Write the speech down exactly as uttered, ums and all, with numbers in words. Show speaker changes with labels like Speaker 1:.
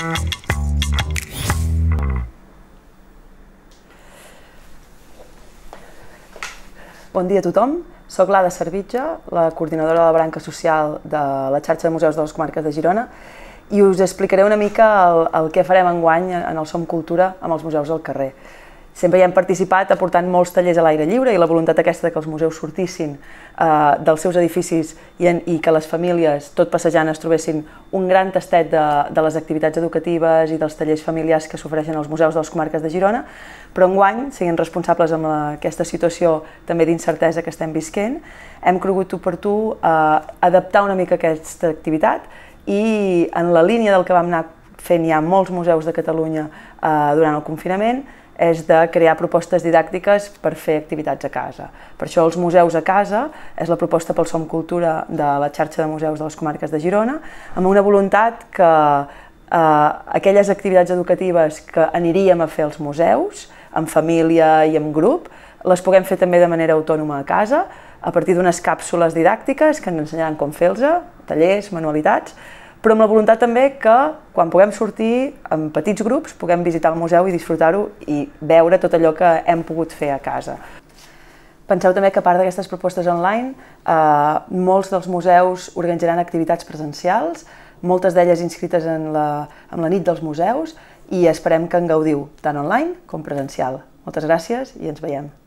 Speaker 1: Bon dia a tothom, soc l'Ada Servitja, la coordinadora de la branca social de la xarxa de museus de les comarques de Girona, i us explicaré una mica el, el que farem enguany en el Som Cultura amb els museus al carrer. Sempre hi hem participat aportant molts tallers a l'aire lliure i la voluntat aquesta que els museus sortissin eh, dels seus edificis i, en, i que les famílies, tot passejant, es trobessin un gran tastet de, de les activitats educatives i dels tallers familiars que s'ofereixen als museus de les comarques de Girona, però enguany, sent responsables amb la, aquesta situació també d'incertesa que estem visquent, hem cregut oportú eh, adaptar una mica aquesta activitat i en la línia del que vam anar fent ja molts museus de Catalunya eh, durant el confinament, és de crear propostes didàctiques per fer activitats a casa. Per això els museus a casa és la proposta pel Som Cultura de la xarxa de museus de les comarques de Girona, amb una voluntat que eh, aquelles activitats educatives que aniríem a fer als museus, en família i en grup, les puguem fer també de manera autònoma a casa, a partir d'unes càpsules didàctiques que ens ensenyaran com fer-los, tallers, manualitats, però amb la voluntat també que, quan puguem sortir en petits grups, puguem visitar el museu i disfrutar-ho i veure tot allò que hem pogut fer a casa. Penseu també que a part d'aquestes propostes online, eh, molts dels museus organitzaran activitats presencials, moltes d'elles inscrites en la, en la nit dels museus, i esperem que en gaudiu, tant online com presencial. Moltes gràcies i ens veiem.